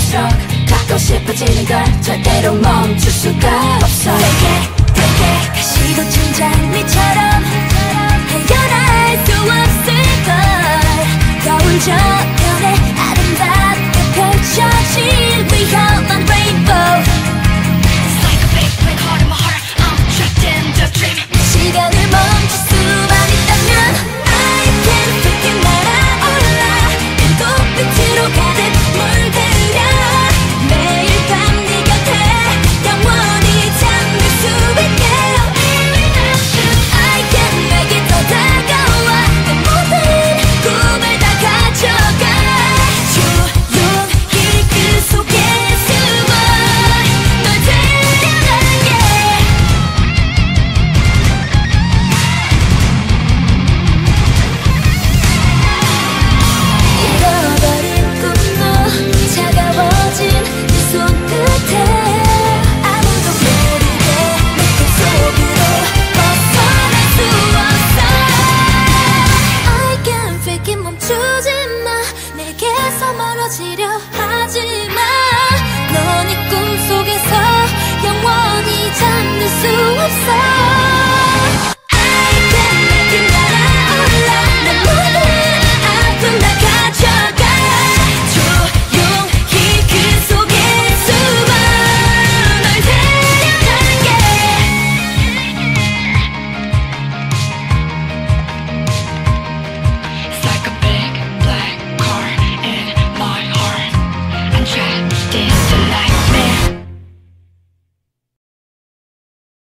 갈수록 갖고 싶어지는 걸 절대로 멈출 수가 없어. 되게 가시도 춘장미처럼 헤어날 수 없을걸. 거울 저편에 아름답게 펼쳐진 위험한 레인보우. It's like a big black hole in my heart. I'm trapped in the dream. 시간을 멈출 수만 있다면 I can freaking 날아올라. 빛으로 가득 물들여 매일 밤 네 곁에 영원히 잠들 수 있게. I can make it 더 다가와 내 모든 꿈을 다 가져가. 조용히 그 속에 숨어 널 데려갈게. 잃어버린 꿈도 차가워진 네 손끝에 아무도 모르게 내 꿈속으로 벗어날 수 없어. I can't fake it 멈추지 마. 내게서 멀어지려